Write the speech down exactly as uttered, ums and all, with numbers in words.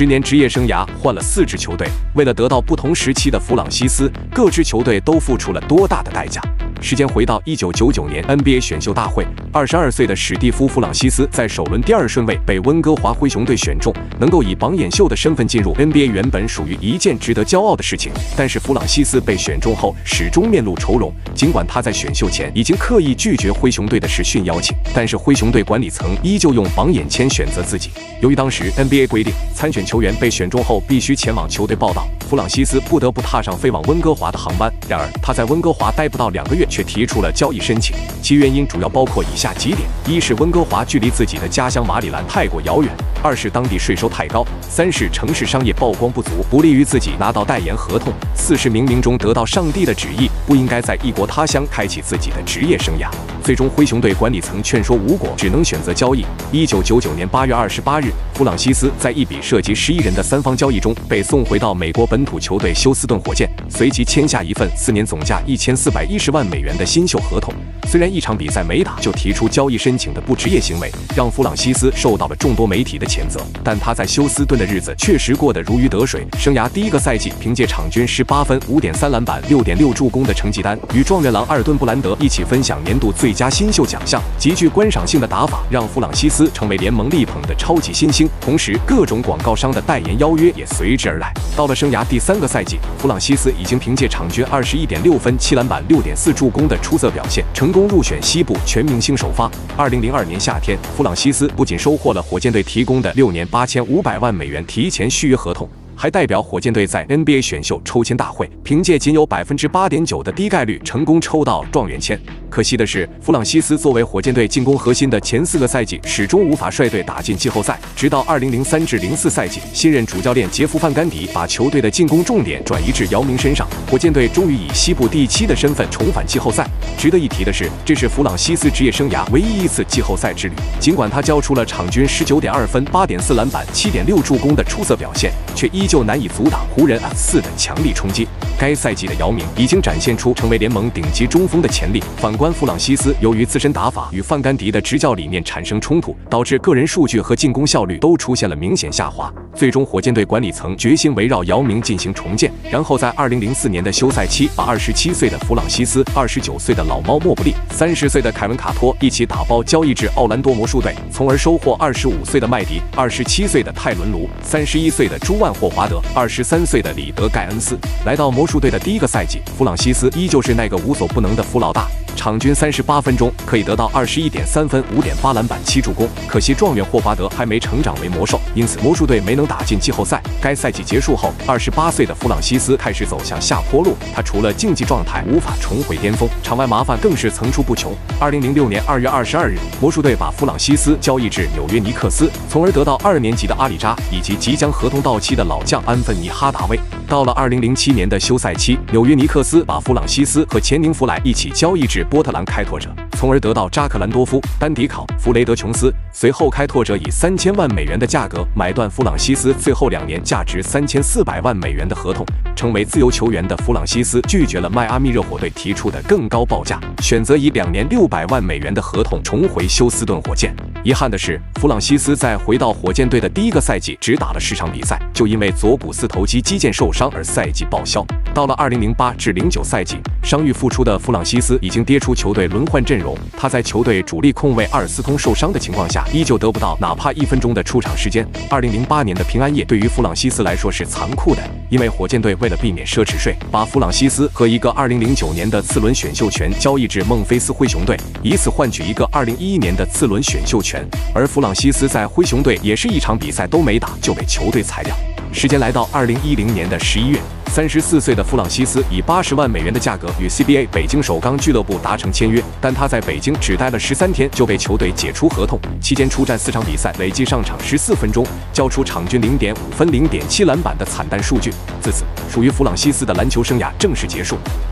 十年职业生涯换了四支球队，为了得到不同时期的弗朗西斯，各支球队都付出了多大的代价？时间回到一九九九年 N B A 选秀大会，二十二岁的史蒂夫·弗朗西斯在首轮第二顺位被温哥华灰熊队选中，能够以榜眼秀的身份进入 N B A 原本属于一件值得骄傲的事情。但是弗朗西斯被选中后始终面露愁容，尽管他在选秀前已经刻意拒绝灰熊队的试训邀请，但是灰熊队管理层依旧用榜眼签选择自己。由于当时 N B A 规定，参选球员被选中后必须前往球队报道，弗朗西斯不得不踏上飞往温哥华的航班。然而他在温哥华待不到两个月，却提出了交易申请，其原因主要包括以下几点：一是温哥华距离自己的家乡马里兰太过遥远；二是当地税收太高；三是城市商业曝光不足，不利于自己拿到代言合同；四是冥冥中得到上帝的旨意，不应该在异国他乡开启自己的职业生涯。最终，灰熊队管理层劝说无果，只能选择交易。一九九九年八月二十八日，弗朗西斯在一笔涉及十亿人的三方交易中被送回到美国本土球队休斯顿火箭，随即签下一份四年总价一千四百一十万美元的新秀合同。虽然一场比赛没打就提出交易申请的不职业行为，让弗朗西斯受到了众多媒体的谴责，但他在休斯顿的日子确实过得如鱼得水。生涯第一个赛季，凭借场均十八分、五点三篮板、六点六助攻的成绩单，与状元郎阿尔顿·布兰德一起分享年度最佳新秀奖项。极具观赏性的打法让弗朗西斯成为联盟力捧的超级新星，同时各种广告商的代言邀约也随之而来。到了生涯第三个赛季，弗朗西斯已经凭借场均二十一点六分、七篮板、六点四助攻的出色表现，成功入选西部全明星首发。二零零二年夏天，弗朗西斯不仅收获了火箭队提供的六年八千五百万美元提前续约合同，还代表火箭队在 N B A 选秀抽签大会，凭借仅有 百分之八点九 的低概率成功抽到状元签。可惜的是，弗朗西斯作为火箭队进攻核心的前四个赛季，始终无法率队打进季后赛。直到二零零三至零四赛季，新任主教练杰夫·范甘迪把球队的进攻重点转移至姚明身上，火箭队终于以西部第七的身份重返季后赛。值得一提的是，这是弗朗西斯职业生涯唯一一次季后赛之旅。尽管他交出了场均 十九点二分、八点四篮板、七点六助攻的出色表现，却依旧难以阻挡湖人 F 四的强力冲击。该赛季的姚明已经展现出成为联盟顶级中锋的潜力。反观弗朗西斯，由于自身打法与范甘迪的执教理念产生冲突，导致个人数据和进攻效率都出现了明显下滑。最终，火箭队管理层决心围绕姚明进行重建，然后在二零零四年的休赛期，把二十七岁的弗朗西斯、二十九岁的老猫莫布利、三十岁的凯文卡托一起打包交易至奥兰多魔术队，从而收获二十五岁的麦迪、二十七岁的泰伦卢、三十一岁的朱万霍华德、二十三岁的里德盖恩斯。来到魔术队的第一个赛季，弗朗西斯依旧是那个无所不能的弗老大，场均三十八分钟可以得到二十一点三分、五点八篮板、七助攻。可惜状元霍华德还没成长为魔兽，因此魔术队没能打进季后赛。该赛季结束后，二十八岁的弗朗西斯开始走向下坡路，他除了竞技状态无法重回巅峰，场外麻烦更是层出不穷。二零零六年二月二十二日，魔术队把弗朗西斯交易至纽约尼克斯，从而得到二年级的阿里扎以及即将合同到期的老将安芬尼哈达威。到了二零零七年的休赛期，纽约尼克斯把弗朗西斯和钱宁弗莱一起交易至波特兰开拓者，从而得到扎克兰多夫、丹迪考、弗雷德琼斯。随后，开拓者以三千万美元的价格买断弗朗西斯最后两年价值三千四百万美元的合同。成为自由球员的弗朗西斯拒绝了迈阿密热火队提出的更高报价，选择以两年六百万美元的合同重回休斯顿火箭。遗憾的是，弗朗西斯在回到火箭队的第一个赛季只打了十场比赛，就因为左股四头肌肌腱受伤而赛季报销。到了二零零八至零九赛季，伤愈复出的弗朗西斯已经跌出球队轮换阵容。他在球队主力控卫阿尔斯通受伤的情况下，依旧得不到哪怕一分钟的出场时间。二零零八年的平安夜对于弗朗西斯来说是残酷的，因为火箭队为了避免奢侈税，把弗朗西斯和一个二零零九年的次轮选秀权交易至孟菲斯灰熊队，以此换取一个二零一一年的次轮选秀权。而弗朗西斯在灰熊队也是一场比赛都没打就被球队裁掉。时间来到二零一零年的十一月，三十四岁的弗朗西斯以八十万美元的价格与 C B A 北京首钢俱乐部达成签约，但他在北京只待了十三天就被球队解除合同，期间出战四场比赛，累计上场十四分钟，交出场均零点五分、零点七篮板的惨淡数据。自此，属于弗朗西斯的篮球生涯正式结束。